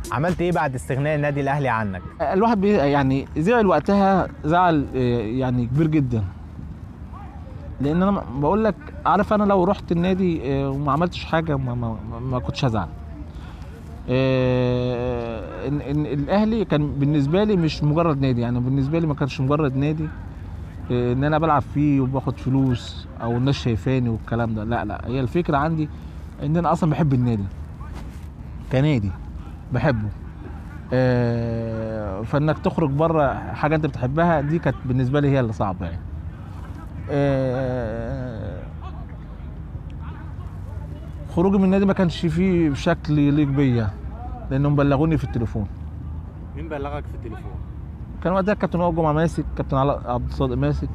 عملت ايه بعد استغناء النادي الاهلي عنك؟ الواحد يعني زعل وقتها زعل يعني كبير جدا، لان انا بقول لك عارف انا لو رحت النادي وما عملتش حاجه ما كنتش هزعل. إن الاهلي كان بالنسبه لي مش مجرد نادي، يعني بالنسبه لي ما كانش مجرد نادي ان انا بلعب فيه وباخد فلوس او الناس شايفاني والكلام ده. لا لا، هي الفكره عندي ان انا اصلا بحب النادي كنادي بحبه. فانك تخرج بره حاجه انت بتحبها دي كانت بالنسبه لي هي اللي صعبه يعني. خروجي من النادي ما كانش فيه بشكل يليق بيا، لانهم بلغوني في التليفون. مين بلغك في التليفون؟ كان وقتها كابتن وائل جمعه ماسك، كابتن علاء عبد الصادق ماسك،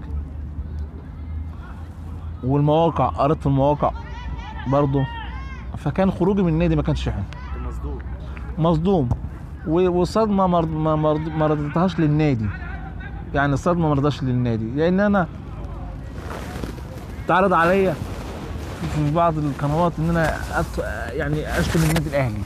والمواقع قريت في المواقع برضه. فكان خروجي من النادي ما كانش حلو. مصدوم. مصدوم والصدمه ما رضيتهاش للنادي، يعني الصدمه ما رضاش للنادي، لان انا اتعرض عليا في بعض القنوات ان انا يعني اشتم النادي الاهلي.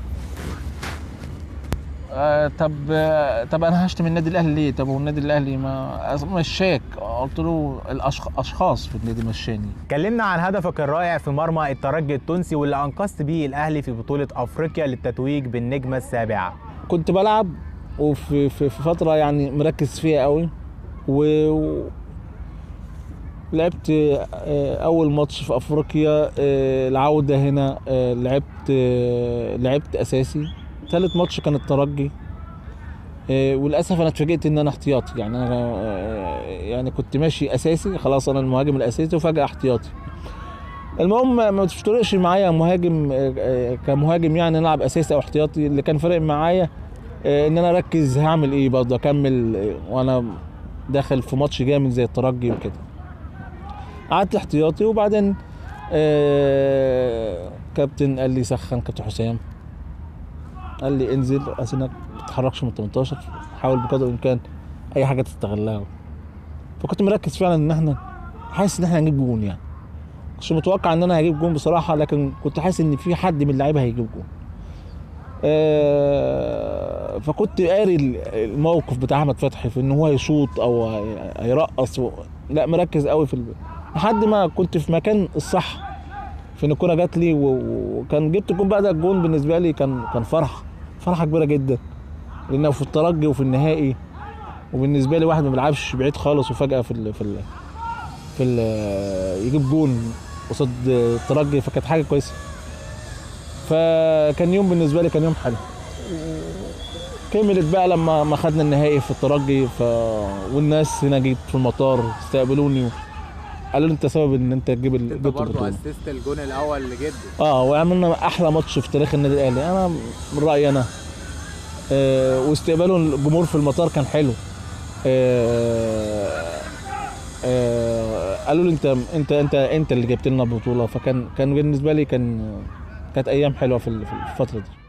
طب انا هشتم النادي الاهلي ليه؟ طب هو النادي الاهلي ما مشاك؟ قلت له الاشخاص في النادي مشاني. كلمنا عن هدفك الرائع في مرمى الترجي التونسي واللي انقذت بيه الاهلي في بطولة افريقيا للتتويج بالنجمة السابعة. كنت بلعب وفي فترة يعني مركز فيها قوي، لعبت اول ماتش في افريقيا العودة هنا، لعبت اساسي. ثالث ماتش كان الترجي، وللاسف انا اتفاجئت ان انا احتياطي. يعني انا يعني كنت ماشي اساسي خلاص، انا المهاجم الاساسي وفجأة احتياطي. المهم ما تفترقش معايا مهاجم كمهاجم، يعني نلعب اساسي او احتياطي. اللي كان فارق معايا ان انا اركز هعمل ايه برضه، اكمل وانا داخل في ماتش جامد زي الترجي وكده. قعدت احتياطي، وبعدين كابتن قال لي سخن، كابتن حسام قال لي انزل عشانك ما تتحركش من 18، حاول بقدر الامكان اي حاجه تستغلها. فكنت مركز فعلا ان احنا حاسس ان احنا هنجيب جون، يعني مش متوقع ان انا هجيب جون بصراحه، لكن كنت حاسس ان في حد من اللعيبه هيجيب جون. فكنت قاري الموقف بتاع احمد فتحي في ان هو يشوط او هيرقص لا مركز قوي لحد ما كنت في مكان الصح، في ان الكوره جات لي وكان جبت الجون. بقى ده الجون بالنسبه لي كان فرحه كبيره جدا، لانه في الترجي وفي النهائي، وبالنسبه لي واحد ما بيلعبش بعيد خالص وفجاه في ال يجيب جون قصاد الترجي، فكانت حاجه كويسه. فكان يوم بالنسبه لي كان يوم حلو. كملت بقى لما خدنا النهائي في الترجي، والناس هنا جيت في المطار استقبلوني قالوا لي انت سبب ان انت تجيب انت برضه اسست الجون الاول لجده. وعملنا احلى ماتش في تاريخ النادي الاهلي، انا من رايي انا. واستقباله الجمهور في المطار كان حلو. قالوا لي انت اللي جبت لنا البطوله. فكان بالنسبه لي كانت ايام حلوه في الفتره دي.